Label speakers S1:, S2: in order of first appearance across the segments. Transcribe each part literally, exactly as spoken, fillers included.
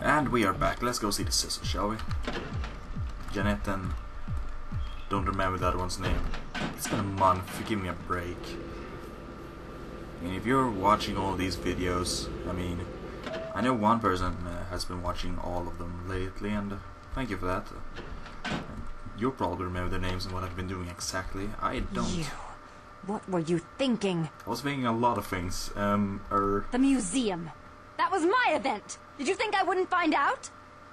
S1: And we are back. Let's go see the sister, shall we? Jeanette and... don't remember that one's name. It's been a month, give me a break. I mean, if you're watching all these videos, I mean... I know one person uh, has been watching all of them lately, and uh, thank you for that. Uh, you'll probably remember their names and what I've been doing exactly. I don't.
S2: You. What were you thinking?
S1: I was thinking a lot of things. Um, er...
S2: The museum. That was my event. Did you think I wouldn't find out?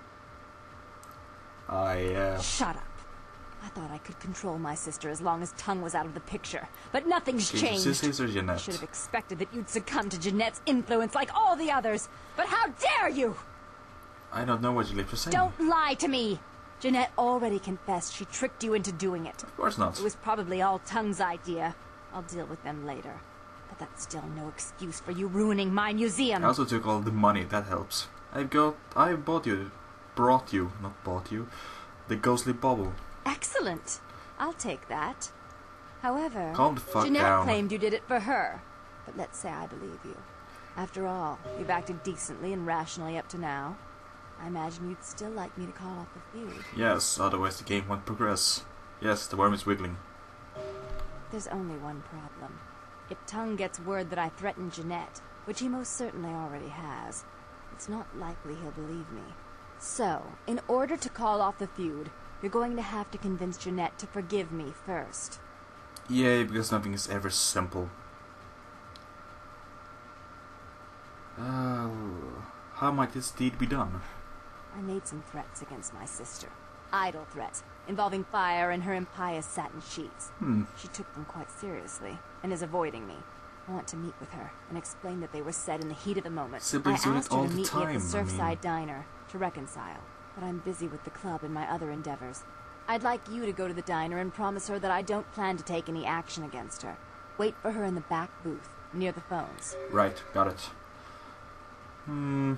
S1: I, uh...
S2: Shut up. I thought I could control my sister as long as Tongue was out of the picture. But nothing's changed.
S1: Sister Jeanette.
S2: I should have expected that you'd succumb to Jeanette's influence like all the others. But how dare you!
S1: I don't know what you live to say.
S2: Don't lie to me! Jeanette already confessed she tricked you into doing it.
S1: Of course not.
S2: It was probably all Tongue's idea. I'll deal with them later. But that's still no excuse for you ruining my museum.
S1: I also took all the money, that helps. I've got... I bought you... brought you, not bought you, the ghostly bubble.
S2: Excellent. I'll take that. However,
S1: Calm the fuck
S2: Jeanette
S1: down.
S2: claimed you did it for her. But let's say I believe you. After all, you've acted decently and rationally up to now. I imagine you'd still like me to call off the feud.
S1: Yes, otherwise the game won't progress. Yes, the worm is wiggling.
S2: There's only one problem. If Tongue gets word that I threatened Jeanette, which he most certainly already has, it's not likely he'll believe me. So, in order to call off the feud, you're going to have to convince Jeanette to forgive me first.
S1: Yay, because nothing is ever simple. Uh, how might this deed be done?
S2: I made some threats against my sister. Idle threats, involving fire and her impious satin sheets.
S1: Hmm.
S2: She took them quite seriously, and is avoiding me. I want to meet with her, and explain that they were said in the heat of the moment.
S1: Siblings
S2: I
S1: do it
S2: asked her
S1: all
S2: to
S1: the
S2: meet me
S1: time,
S2: at the
S1: I mean.
S2: Surfside Diner, to reconcile. But I'm busy with the club and my other endeavors. I'd like you to go to the diner and promise her that I don't plan to take any action against her. Wait for her in the back booth, near the phones.
S1: Right, got it. Hmm...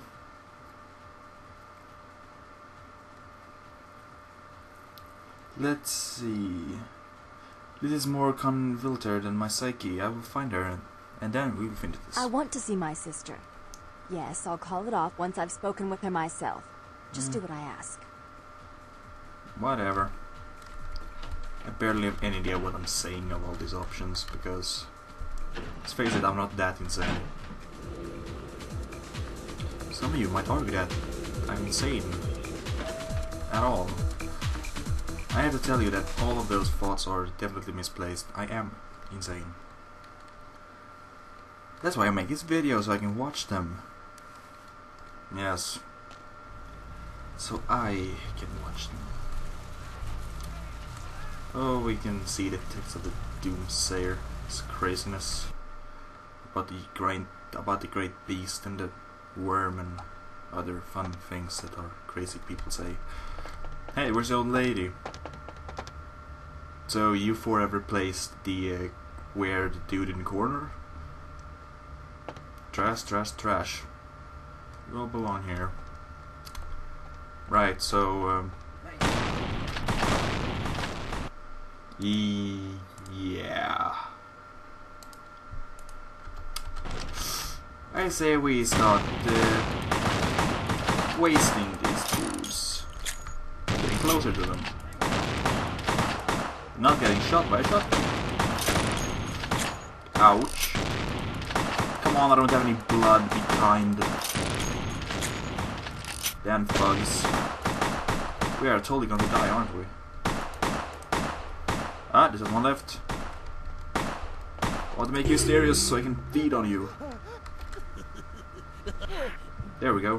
S1: Let's see... This is more convoluted than my psyche. I will find her, and then we will finish this.
S2: I want to see my sister. Yes, I'll call it off once I've spoken with her myself. Just do what I ask.
S1: Whatever. I barely have any idea what I'm saying of all these options, because... let's face it, I'm not that insane. Some of you might argue that I'm insane. At all. I have to tell you that all of those thoughts are definitely misplaced. I am insane. That's why I make this video, so I can watch them. Yes. So I can watch them. Oh, we can see the text of the Doomsayer. It's craziness about the great, about the great beast and the worm and other fun things that our crazy people say. Hey, where's the old lady? So you four have replaced the uh, weird dude in the corner? Trash, trash, trash. You all belong here. Right, so... Um, e yeah. I say we start uh, wasting these tools. Getting closer to them. Not getting shot by a shotgun. Ouch. Come on, I don't have any blood, be kind. Damn thugs. We are totally going to die, aren't we? Ah, there's one left. I want to make you mysterious so I can feed on you. There we go.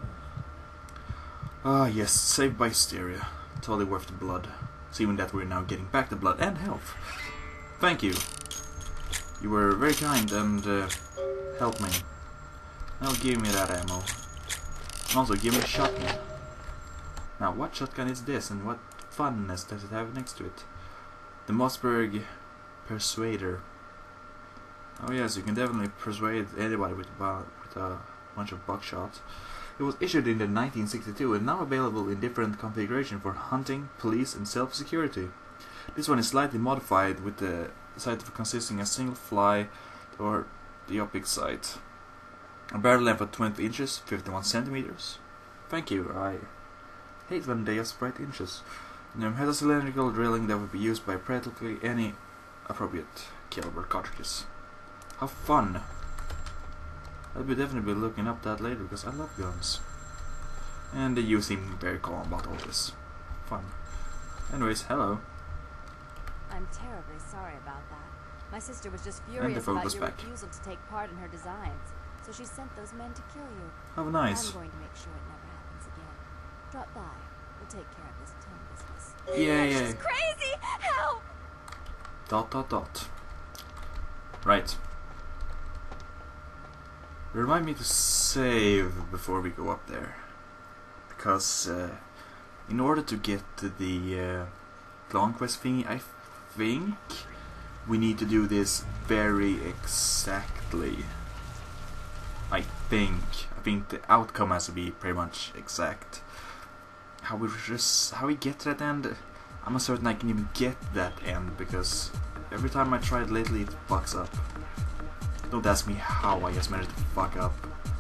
S1: Ah, yes, saved by hysteria. Totally worth the blood. Seeing that we're now getting back the blood and health. Thank you. You were very kind and uh, helped me. Now give me that ammo. And also give me a shotgun. Now what shotgun is this and what funness does it have next to it? The Mossberg Persuader. Oh yes, you can definitely persuade anybody with, uh, with a bunch of buckshot. It was issued in the nineteen sixty-two and now available in different configuration for hunting, police and self-security. This one is slightly modified with the sight consisting of a single fly or the optic sight. A barrel length of twenty inches, fifty-one centimeters. Thank you. I hate when they are spread inches. Um, has a cylindrical drilling that would be used by practically any appropriate caliber cartridges. How fun! I'll be definitely looking up that later because I love guns. And you seem very calm about all this. Fun. Anyways, hello.
S2: I'm terribly sorry about that. My sister was just
S1: And
S2: furious
S1: the phone
S2: about
S1: was
S2: your
S1: back.
S2: refusal to take part in her designs, so she sent those men to kill you.
S1: How nice.
S2: I'm going to make sure it never happens again. Drop by. We'll take care of this tongue business.
S1: Yeah, yeah.
S2: She's crazy! Help!
S1: Dot dot dot. Right. Remind me to save before we go up there. Because uh, in order to get to the uh, Clone Quest thingy, I think we need to do this very exactly. I think. I think the outcome has to be pretty much exact. How we just how we get to that end, I'm not certain I can even get that end because every time I try it lately, it fucks up. Don't ask me how I just managed to fuck up.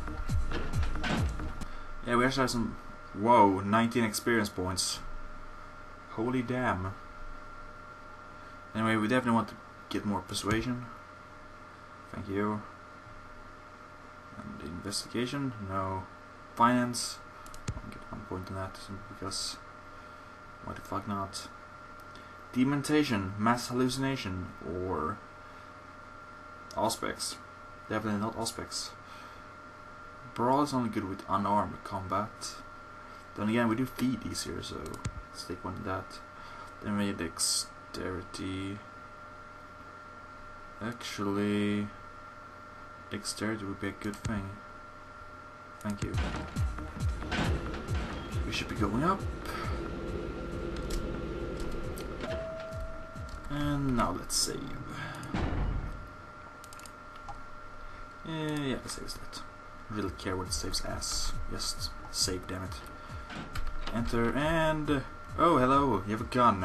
S1: Yeah, we actually have some. Whoa, nineteen experience points. Holy damn. Anyway, we definitely want to get more persuasion. Thank you. And investigation? No. Finance? I'll get one point on that because why the fuck not? Dementation, mass hallucination, or Auspex. Definitely not Auspex. Brawl is only good with unarmed combat. Then again, we do feed these here, so let's take one of that. Then we need dexterity. Actually, dexterity would be a good thing. Thank you. We should be going up. And now let's save. Yeah, yeah, it saves that. Really care what it saves as. Just save, damn it. Enter and oh, hello. You have a gun.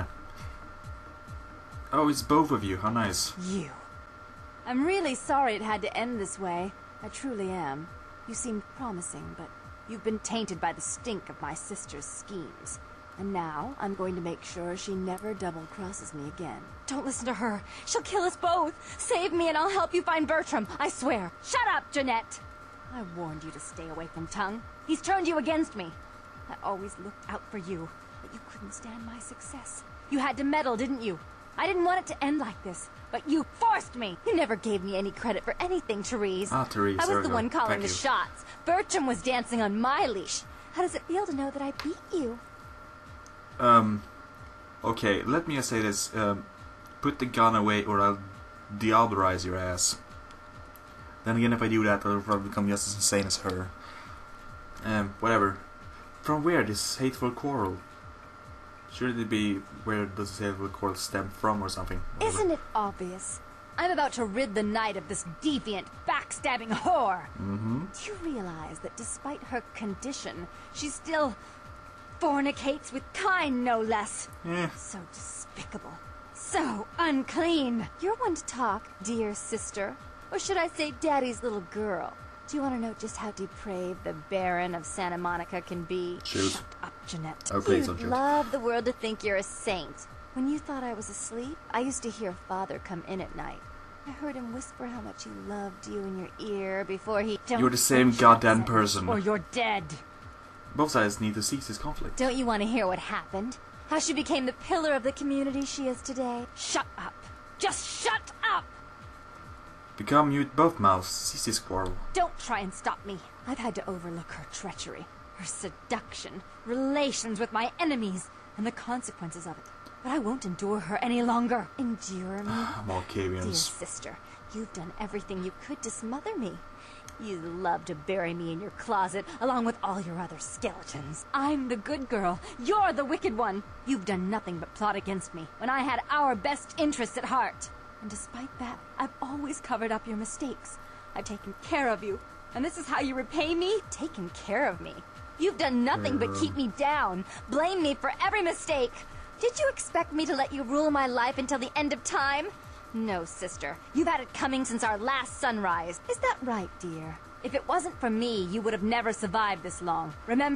S1: Oh, it's both of you. How nice.
S2: You. I'm really sorry it had to end this way. I truly am. You seemed promising, but you've been tainted by the stink of my sister's schemes. And now, I'm going to make sure she never double-crosses me again. Don't listen to her. She'll kill us both. Save me and I'll help you find Bertram. I swear. Shut up, Jeanette. I warned you to stay away from Tongue. He's turned you against me. I always looked out for you, but you couldn't stand my success. You had to meddle, didn't you? I didn't want it to end like this, but you forced me. You never gave me any credit for anything, Therese.
S1: Ah, Therese,
S2: I
S1: there
S2: was
S1: we
S2: the
S1: go.
S2: one calling
S1: Thank
S2: the
S1: you.
S2: shots. Bertram was dancing on my leash. How does it feel to know that I beat you?
S1: Um, okay, let me just say this. Um, put the gun away or I'll diablerize your ass. Then again, if I do that, I'll probably become just as insane as her. Um, whatever. From where this hateful quarrel? Should it be where does this hateful quarrel stem from or something? Whatever.
S2: Isn't it obvious? I'm about to rid the night of this deviant, backstabbing whore.
S1: Mm-hmm.
S2: Do you realize that despite her condition, she still fornicates with Kine, no less?
S1: Yeah.
S2: So despicable. So unclean. You're one to talk, dear sister. Or should I say daddy's little girl? Do you want to know just how depraved the Baron of Santa Monica can be?
S1: Shoot.
S2: Shut up, Jeanette.
S1: Oh, please
S2: You'd
S1: don't shoot.
S2: love the world to think you're a saint. When you thought I was asleep, I used to hear Father come in at night. I heard him whisper how much he loved you in your ear before he... Don't
S1: You're the same
S2: say
S1: goddamn
S2: that,
S1: person.
S2: Or you're dead.
S1: Both sides need to cease this conflict.
S2: Don't you want to hear what happened? How she became the pillar of the community she is today? Shut up. Just shut up!
S1: Become mute both mouths. Cease this quarrel.
S2: Don't try and stop me. I've had to overlook her treachery, her seduction, relations with my enemies, and the consequences of it. But I won't endure her any longer. Endure me?
S1: I'm all
S2: Dear
S1: Cavians.
S2: sister, you've done everything you could to smother me. You love to bury me in your closet, along with all your other skeletons. I'm the good girl. You're the wicked one. You've done nothing but plot against me, when I had our best interests at heart. And despite that, I've always covered up your mistakes. I've taken care of you. And this is how you repay me? Taken care of me. You've done nothing but keep me down, blame me for every mistake. Did you expect me to let you rule my life until the end of time? No, sister. You've had it coming since our last sunrise. Is that right, dear? If it wasn't for me, you would have never survived this long. Remember?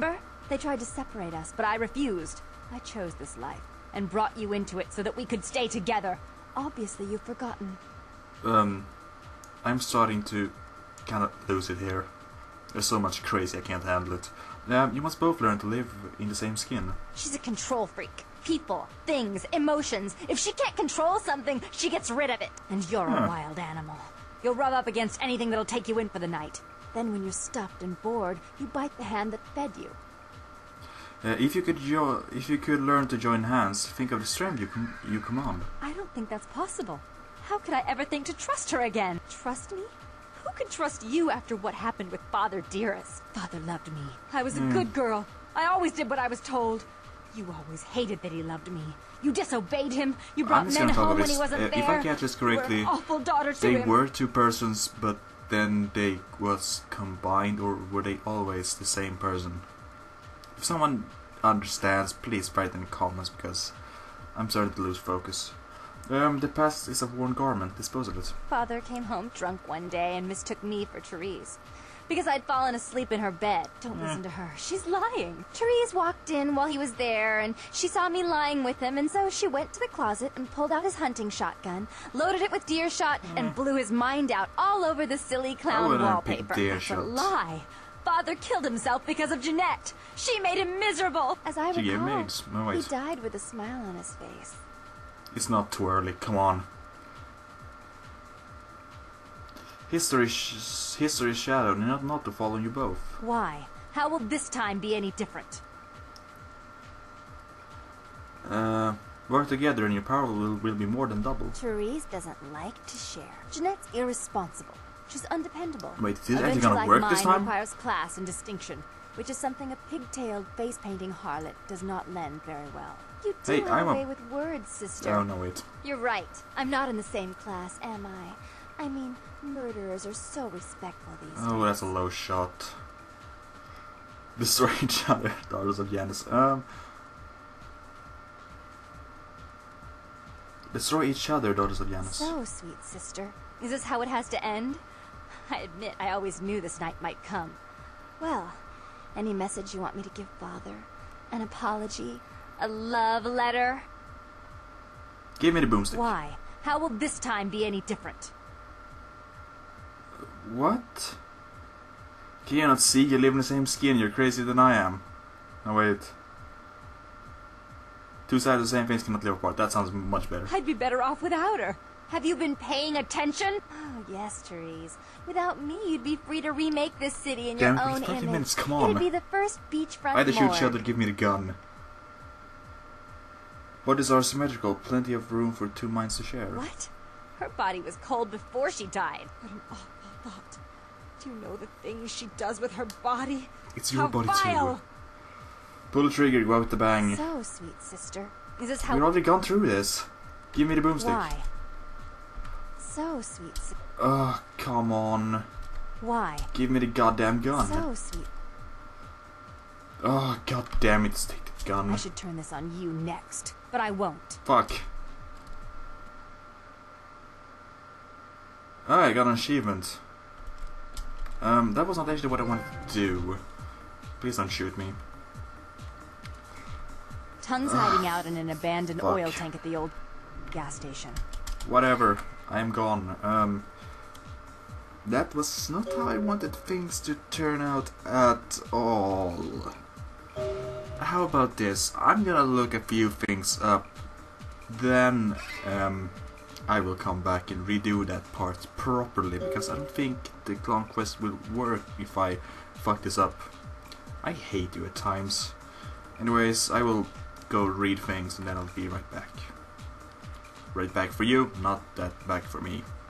S2: They tried to separate us, but I refused. I chose this life, and brought you into it so that we could stay together. Obviously, you've forgotten.
S1: Um, I'm starting to kind of lose it here. There's so much crazy I can't handle it. Um, you must both learn to live in the same skin.
S2: She's a control freak. People, things, emotions. If she can't control something, she gets rid of it. And you're
S1: Huh.
S2: a wild animal. You'll rub up against anything that'll take you in for the night. Then when you're stuffed and bored, you bite the hand that fed you.
S1: Uh, if you could jo if you could learn to join hands, think of the strength you com you command.
S2: I don't think that's possible. How could I ever think to trust her again? Trust me? Who could trust you after what happened with Father Dearest? Father loved me. I was a
S1: Mm.
S2: good girl. I always did what I was told. You always hated that he loved me. You disobeyed him. You brought
S1: I'm just
S2: men
S1: gonna talk
S2: home
S1: about
S2: when he
S1: this.
S2: wasn't
S1: Uh,
S2: there.
S1: if I catch this correctly,
S2: You were an awful daughter to
S1: they
S2: him.
S1: were two persons, but then they was combined, or were they always the same person? If someone understands, please write in the comments, because I'm starting to lose focus. Um, the past is a worn garment. Dispose of it.
S2: Father came home drunk one day and mistook me for Therese. Because I'd fallen asleep in her bed. Don't
S1: Yeah.
S2: listen to her. She's lying. Therese walked in while he was there, and she saw me lying with him, and so she went to the closet and pulled out his hunting shotgun, loaded it with deer shot, and blew his mind out all over the silly clown
S1: wouldn't have picked
S2: wallpaper.
S1: deer
S2: That's a
S1: shot.
S2: lie. Father killed himself because of Jeanette. She made him miserable. As I
S1: She gave
S2: recall,
S1: maids. No,
S2: he
S1: wait.
S2: died with a smile on his face.
S1: It's not too early. Come on. History, sh history's shadow, not not to follow you both.
S2: Why? How will this time be any different?
S1: Uh, work together and your power will, will be more than double.
S2: Therese doesn't like to share. Jeanette's irresponsible. She's undependable.
S1: Wait, is this
S2: A
S1: actually
S2: venture
S1: gonna
S2: like
S1: work
S2: mine
S1: this time?
S2: requires class and distinction, which is something a pig-tailed, face-painting harlot does not lend very well. You do
S1: Hey,
S2: have
S1: I'm
S2: a
S1: a-
S2: way with words, sister.
S1: Oh no, wait.
S2: You're right. I'm not in the same class, am I? I mean, murderers are so respectful these days.
S1: Oh, that's a low shot. Destroy each other, daughters of Janus. Um, destroy each other, daughters of Janus.
S2: So, sweet sister. Is this how it has to end? I admit I always knew this night might come. Well, any message you want me to give Father? An apology? A love letter?
S1: Give me the boomstick.
S2: Why? How will this time be any different?
S1: What? Can you not see? You live in the same skin. You're crazier than I am. No, wait. Two sides of the same face cannot live apart. That sounds much better.
S2: I'd be better off without her. Have you been paying attention? Oh, yes, Therese. Without me, you'd be free to remake this city in
S1: Damn,
S2: your
S1: it's
S2: own
S1: thirty
S2: image.
S1: minutes, come on.
S2: It'd be the first beachfront
S1: I had to shoot
S2: morgue.
S1: Shelter, give me the gun. Bodies are symmetrical. Plenty of room for two minds to share.
S2: What? Her body was cold before she died. What an awful thought. Do you know the things she does with her body?
S1: It's your
S2: How
S1: body
S2: vile.
S1: too. Pull the trigger, go out the bang.
S2: So, sweet sister. Is this how...
S1: We've already gone through this. Give me the boomstick.
S2: Why? So, sweet sister.
S1: Oh, come on.
S2: Why?
S1: Give me the goddamn gun.
S2: So, sweet.
S1: Oh, god damn it, take the gun.
S2: I should turn this on you next, but I won't.
S1: Fuck. Oh, I got an achievement. Um, that was not actually what I wanted to do. Please don't shoot me.
S2: Tongue's hiding out in an abandoned
S1: Fuck.
S2: oil tank at the old gas station.
S1: Whatever. I am gone. Um, that was not how I wanted things to turn out at all. How about this? I'm gonna look a few things up. Then, um, I will come back and redo that part properly, because I don't think the clown quest will work if I fuck this up. I hate you at times. Anyways, I will go read things and then I'll be right back. Right back for you, not that back for me.